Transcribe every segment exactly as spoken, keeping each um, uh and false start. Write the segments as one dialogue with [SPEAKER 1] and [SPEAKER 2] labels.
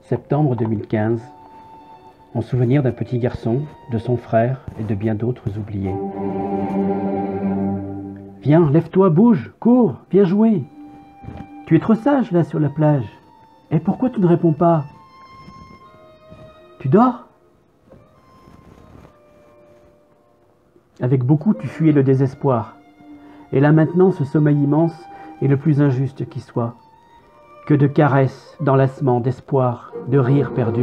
[SPEAKER 1] septembre deux mille quinze, en souvenir d'un petit garçon, de son frère et de bien d'autres oubliés. Viens, lève-toi, bouge, cours, viens jouer. Tu es trop sage là sur la plage. Et pourquoi tu ne réponds pas? Tu dors? Avec beaucoup, tu fuyais le désespoir. Et là maintenant, ce sommeil immense est le plus injuste qui soit. Que de caresses, d'enlacements, d'espoir, de rires perdus.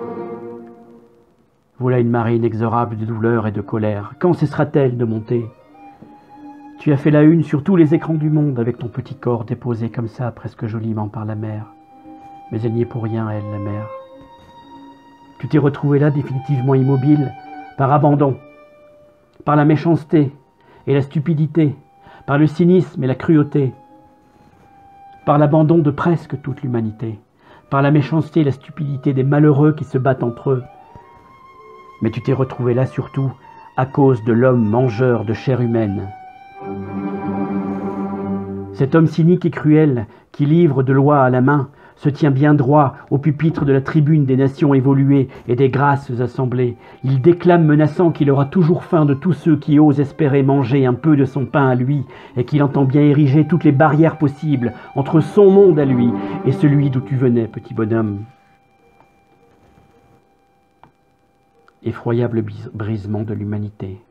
[SPEAKER 1] Voilà une marée inexorable de douleur et de colère. Quand cessera-t-elle de monter? Tu as fait la une sur tous les écrans du monde avec ton petit corps déposé comme ça, presque joliment par la mer. Mais elle n'y est pour rien, elle, la mer. Tu t'es retrouvé là définitivement immobile, par abandon, par la méchanceté et la stupidité, par le cynisme et la cruauté, par l'abandon de presque toute l'humanité, par la méchanceté et la stupidité des malheureux qui se battent entre eux. Mais tu t'es retrouvé là surtout à cause de l'homme mangeur de chair humaine. Cet homme cynique et cruel qui livre de loi à la main se tient bien droit au pupitre de la tribune des nations évoluées et des grasses assemblées. Il déclame menaçant qu'il aura toujours faim de tous ceux qui osent espérer manger un peu de son pain à lui et qu'il entend bien ériger toutes les barrières possibles entre son monde à lui et celui d'où tu venais, petit bonhomme. Effroyable brisement de l'humanité.